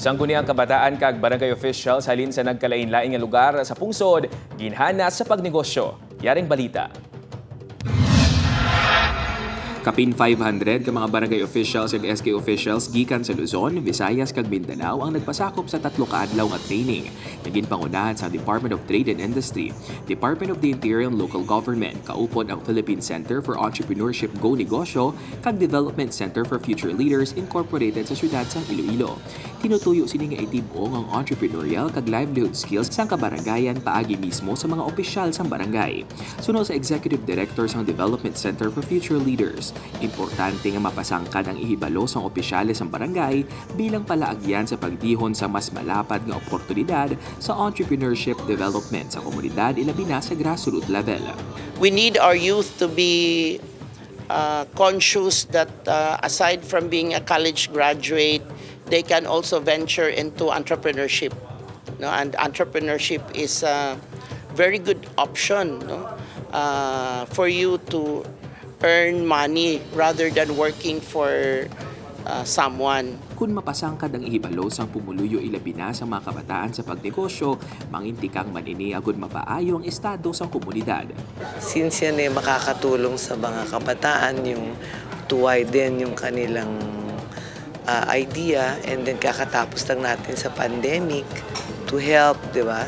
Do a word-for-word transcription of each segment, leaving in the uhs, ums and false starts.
Sangguniang kabataan kag barangay officials halin sa nagkalain-laing nga lugar sa pungsod, ginhana sa pagnegosyo. Yaring balita. Kapin five hundred ka mga barangay officials ug S K officials gikan sa Luzon, Visayas kag Mindanao ang nagpasakop sa tatlo ka adlaw nga training. Naging pangunahan sa Department of Trade and Industry, Department of the Interior and Local Government, kaupod ang Philippine Center for Entrepreneurship Go Negosyo kag Development Center for Future Leaders Incorporated sa siyudad sang Iloilo. Tinutuyo sini nga itibong ang entrepreneurial kag livelihood skills sang kabarangayan paagi mismo sa mga opisyal sang barangay. Sunod sa Executive Director sang Development Center for Future Leaders, importante nga mapasangkad ang ihibalo sang opisyales ng barangay bilang palaagyan sa pagdihon sa mas malapad nga oportunidad sa entrepreneurship development sa komunidad ilabi na sa grassroots level. We need our youth to be uh, conscious that uh, aside from being a college graduate, they can also venture into entrepreneurship. No? And entrepreneurship is a very good option, no? uh, for you to earn money rather than working for uh, someone. Kung mapasangkad ang ihibalo sang pumuluyo ilabi na sa mga kabataan sa pagnegosyo, mangintikang manini agud mapaayo ang estado sa komunidad. Since yan ay makakatulong sa mga kabataan yung to widen yung kanilang uh, idea, and then kakatapos lang natin sa pandemic to help, di ba,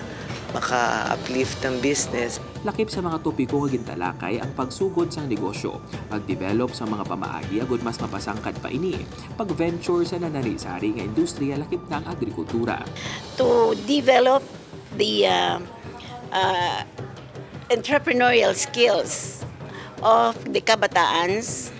maka-uplift ng business. Lakip sa mga topiko nga gintalakay ang pagsugod sa negosyo, pag-develop sa mga pamaagi agud mas mapasangkad pa ini, pag-venture sa nanarisari nga industriya lakip ng agrikultura. To develop the uh, uh, entrepreneurial skills of the kabataans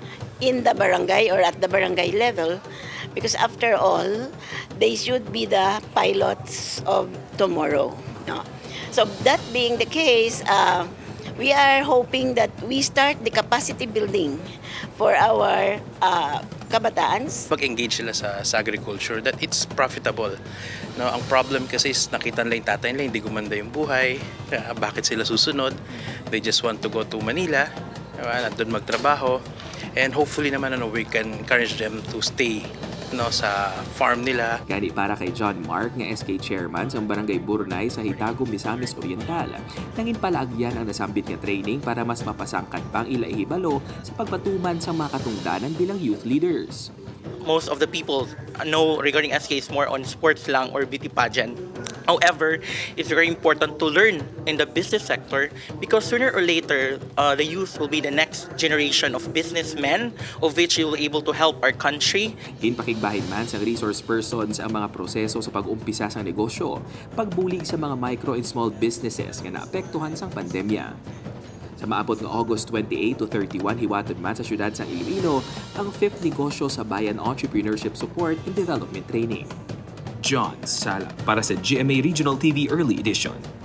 in the barangay or at the barangay level, because after all, they should be the pilots of tomorrow. No? So that being the case, uh, we are hoping that we start the capacity building for our uh, kabataans. Pag-engage sila sa, sa agriculture, that it's profitable. No, ang problem kasi is nakita nila yung tatay nila, hindi gumanda yung buhay. Uh, bakit sila susunod? They just want to go to Manila, uh, at doon magtrabaho. And hopefully naman ano, we can encourage them to stay, no, sa farm nila. Gani para kay John Mark nga S K chairman sa Barangay Burnay sa Hitago, Misamis Oriental, nangin palaagyan ang nasambit nga training para mas mapasangkad pang ila ihibalo sa pagpatuman sa mga katungdanan bilang youth leaders. Most of the people know regarding S K is more on sports lang or beauty pageant. However, it's very important to learn in the business sector because sooner or later, uh, the youth will be the next generation of businessmen of which you will be able to help our country. Ginpakigbahin man sa resource persons ang mga proseso sa pag-umpisa sa negosyo, pagbulig sa mga micro and small businesses nga naapektuhan sang pandemya. Sa maabot ng August twenty-eight to thirty-one, hiwaton man sa siyudad sa Iloilo ang fifth negosyo sa Bayan Entrepreneurship Support and Development Training. John Sala para sa G M A Regional T V Early Edition.